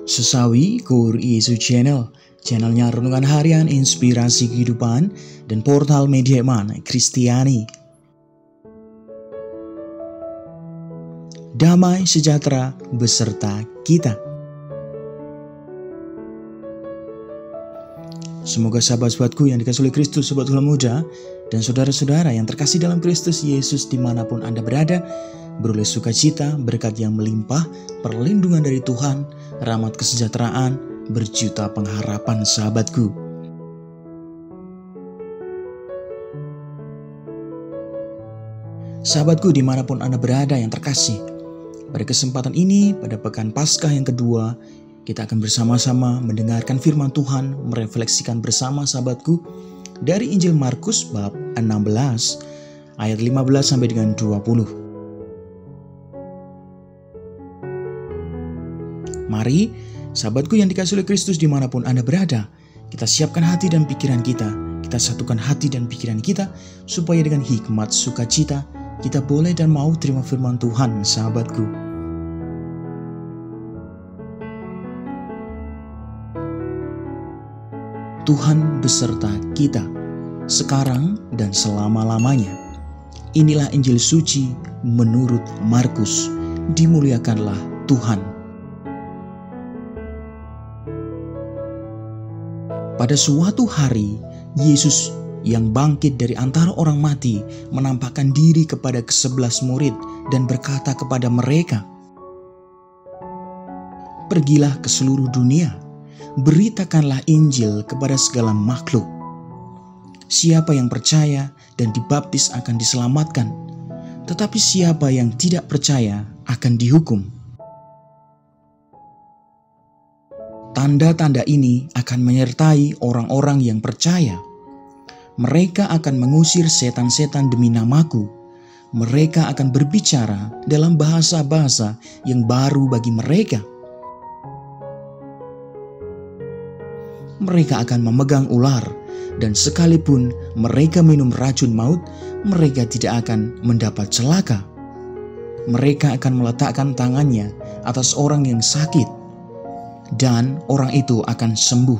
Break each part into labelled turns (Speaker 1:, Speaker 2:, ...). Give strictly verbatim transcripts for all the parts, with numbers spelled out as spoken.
Speaker 1: Sesawi Kur Yesus Channel, channelnya renungan harian inspirasi kehidupan dan portal media iman Kristiani. Damai sejahtera beserta kita. Semoga sahabat-sahabatku yang dikasihi oleh Kristus, sobat Hula Muda, dan saudara-saudara yang terkasih dalam Kristus Yesus dimanapun Anda berada, beroleh sukacita, berkat yang melimpah, perlindungan dari Tuhan, rahmat kesejahteraan, berjuta pengharapan sahabatku. Sahabatku dimanapun Anda berada yang terkasih, pada kesempatan ini, pada pekan Paskah yang kedua, kita akan bersama-sama mendengarkan firman Tuhan, merefleksikan bersama sahabatku dari Injil Markus bab enam belas ayat lima belas sampai dengan dua puluh. Mari, sahabatku yang dikasihi oleh Kristus dimanapun Anda berada, kita siapkan hati dan pikiran kita, kita satukan hati dan pikiran kita, supaya dengan hikmat sukacita, kita boleh dan mau terima firman Tuhan, sahabatku. Tuhan beserta kita, sekarang dan selama-lamanya. Inilah Injil suci menurut Markus. Dimuliakanlah Tuhan. Pada suatu hari, Yesus yang bangkit dari antara orang mati menampakkan diri kepada kesebelas murid dan berkata kepada mereka, "Pergilah ke seluruh dunia, beritakanlah Injil kepada segala makhluk. Siapa yang percaya dan dibaptis akan diselamatkan, tetapi siapa yang tidak percaya akan dihukum. Tanda-tanda ini akan menyertai orang-orang yang percaya. Mereka akan mengusir setan-setan demi namaku. Mereka akan berbicara dalam bahasa-bahasa yang baru bagi mereka. Mereka akan memegang ular, dan sekalipun mereka minum racun maut, mereka tidak akan mendapat celaka. Mereka akan meletakkan tangannya atas orang yang sakit, dan orang itu akan sembuh."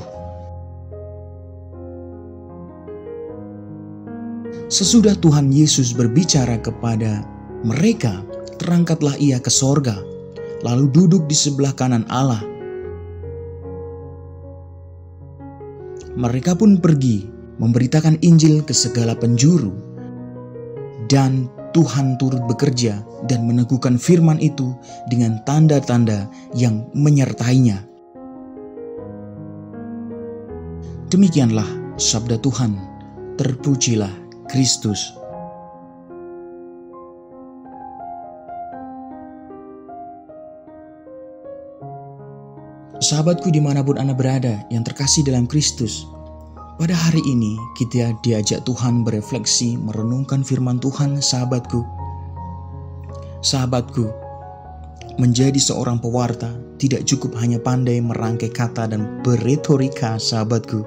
Speaker 1: Sesudah Tuhan Yesus berbicara kepada mereka, terangkatlah ia ke sorga, lalu duduk di sebelah kanan Allah. Mereka pun pergi memberitakan Injil ke segala penjuru, dan Tuhan turut bekerja dan meneguhkan firman itu dengan tanda-tanda yang menyertainya. Demikianlah sabda Tuhan. Terpujilah Kristus. Sahabatku dimanapun Anda berada yang terkasih dalam Kristus, pada hari ini kita diajak Tuhan berefleksi, merenungkan firman Tuhan, sahabatku. Sahabatku, menjadi seorang pewarta tidak cukup hanya pandai merangkai kata dan berretorika, sahabatku.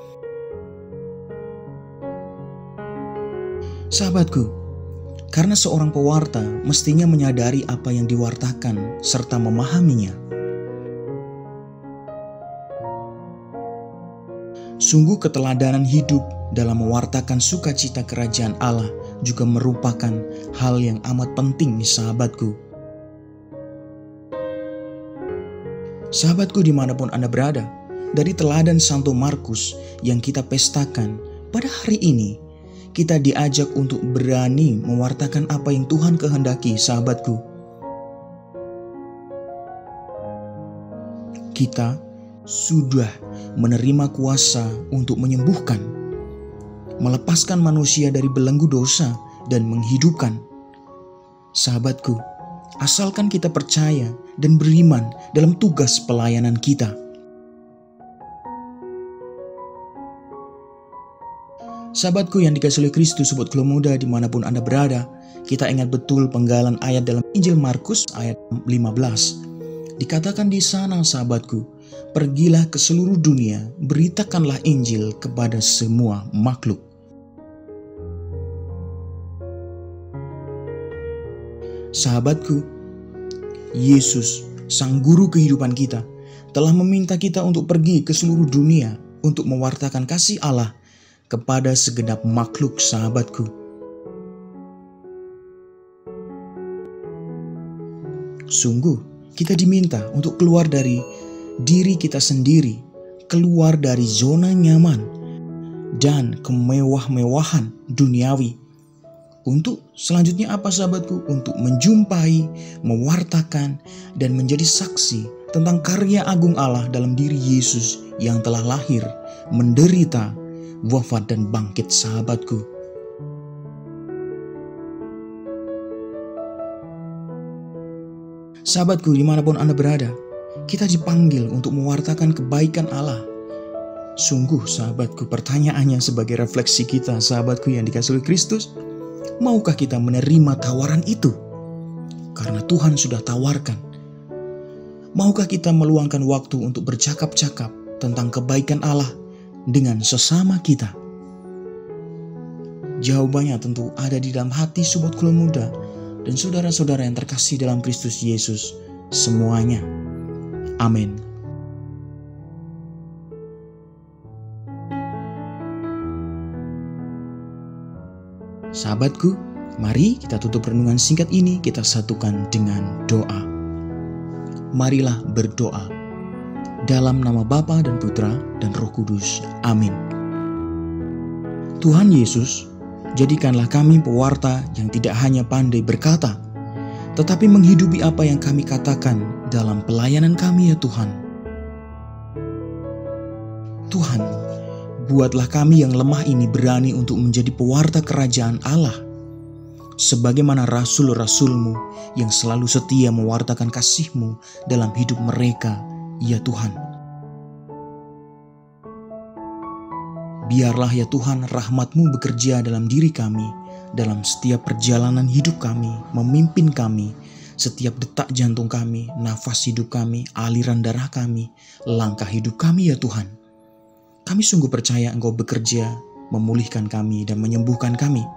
Speaker 1: Sahabatku, karena seorang pewarta mestinya menyadari apa yang diwartakan serta memahaminya. Sungguh keteladanan hidup dalam mewartakan sukacita kerajaan Allah juga merupakan hal yang amat penting, sahabatku. Sahabatku dimanapun Anda berada, dari teladan Santo Markus yang kita pestakan pada hari ini, kita diajak untuk berani mewartakan apa yang Tuhan kehendaki, sahabatku. Kita sudah menerima kuasa untuk menyembuhkan, melepaskan manusia dari belenggu dosa, dan menghidupkan. Sahabatku, asalkan kita percaya dan beriman dalam tugas pelayanan kita. Sahabatku yang dikasihi oleh Kristus, sobat Hula Muda dimanapun Anda berada, kita ingat betul penggalan ayat dalam Injil Markus ayat lima belas. Dikatakan di sana, sahabatku, "Pergilah ke seluruh dunia, beritakanlah Injil kepada semua makhluk." Sahabatku, Yesus, Sang Guru kehidupan kita, telah meminta kita untuk pergi ke seluruh dunia untuk mewartakan kasih Allah kepada segenap makhluk, sahabatku. Sungguh, kita diminta untuk keluar dari diri kita sendiri, keluar dari zona nyaman dan kemewah-mewahan duniawi. Untuk selanjutnya apa, sahabatku? Untuk menjumpai, mewartakan, dan menjadi saksi tentang karya agung Allah dalam diri Yesus yang telah lahir, menderita, wafat, dan bangkit, sahabatku. Sahabatku, dimanapun Anda berada, kita dipanggil untuk mewartakan kebaikan Allah. Sungguh, sahabatku, pertanyaannya sebagai refleksi kita, sahabatku yang dikasihi oleh Kristus, maukah kita menerima tawaran itu? Karena Tuhan sudah tawarkan. Maukah kita meluangkan waktu untuk bercakap-cakap tentang kebaikan Allah dengan sesama kita? Jawabannya tentu ada di dalam hati Sobat Kuliah Muda dan saudara-saudara yang terkasih dalam Kristus Yesus semuanya. Amin. Sahabatku, mari kita tutup renungan singkat ini, kita satukan dengan doa. Marilah berdoa. Dalam nama Bapa dan Putra dan Roh Kudus. Amin. Tuhan Yesus, jadikanlah kami pewarta yang tidak hanya pandai berkata, tetapi menghidupi apa yang kami katakan dalam pelayanan kami, ya Tuhan. Tuhan, buatlah kami yang lemah ini berani untuk menjadi pewarta kerajaan Allah, sebagaimana rasul-rasul-Mu yang selalu setia mewartakan kasih-Mu dalam hidup mereka, ya Tuhan. Biarlah ya Tuhan rahmat-Mu bekerja dalam diri kami, dalam setiap perjalanan hidup kami, memimpin kami, setiap detak jantung kami, nafas hidup kami, aliran darah kami, langkah hidup kami, ya Tuhan. Kami sungguh percaya Engkau bekerja, memulihkan kami dan menyembuhkan kami.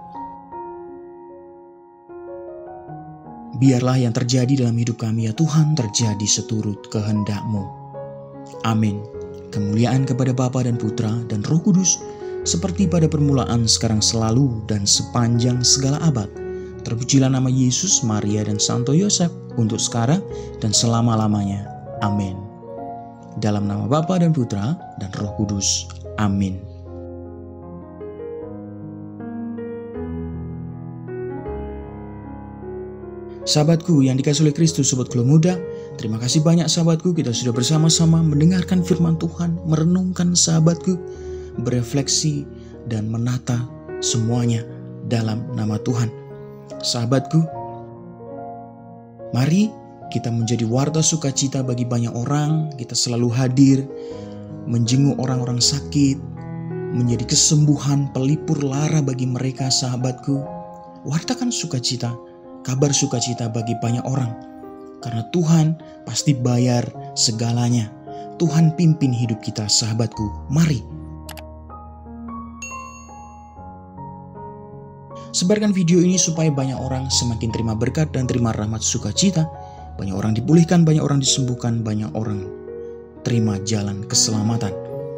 Speaker 1: Biarlah yang terjadi dalam hidup kami, ya Tuhan, terjadi seturut kehendak-Mu. Amin. Kemuliaan kepada Bapa dan Putra dan Roh Kudus, seperti pada permulaan, sekarang, selalu, dan sepanjang segala abad. Terpujilah nama Yesus, Maria, dan Santo Yosef, untuk sekarang dan selama-lamanya. Amin. Dalam nama Bapa dan Putra dan Roh Kudus. Amin. Sahabatku yang dikasihi oleh Kristus, Sobat Kuliah Muda, terima kasih banyak sahabatku, kita sudah bersama-sama mendengarkan firman Tuhan, merenungkan sahabatku, berefleksi dan menata semuanya dalam nama Tuhan. Sahabatku, mari kita menjadi warta sukacita bagi banyak orang. Kita selalu hadir, menjenguk orang-orang sakit, menjadi kesembuhan, pelipur lara bagi mereka, sahabatku. Wartakan sukacita, kabar sukacita bagi banyak orang. Karena Tuhan pasti bayar segalanya. Tuhan pimpin hidup kita, sahabatku. Mari. Sebarkan video ini supaya banyak orang semakin terima berkat dan terima rahmat sukacita. Banyak orang dipulihkan, banyak orang disembuhkan, banyak orang terima jalan keselamatan.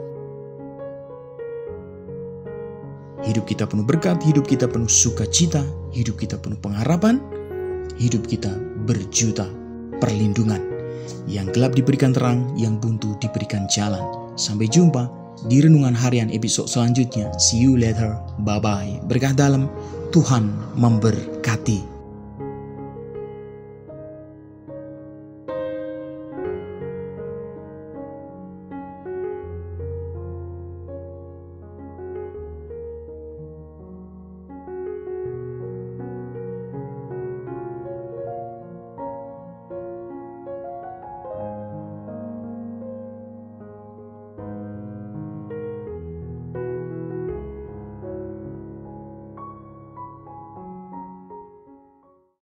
Speaker 1: Hidup kita penuh berkat, hidup kita penuh sukacita, hidup kita penuh pengharapan, hidup kita berjuta perlindungan. Yang gelap diberikan terang, yang buntu diberikan jalan. Sampai jumpa di renungan harian episode selanjutnya. See you later, bye-bye. Berkah dalam, Tuhan memberkati.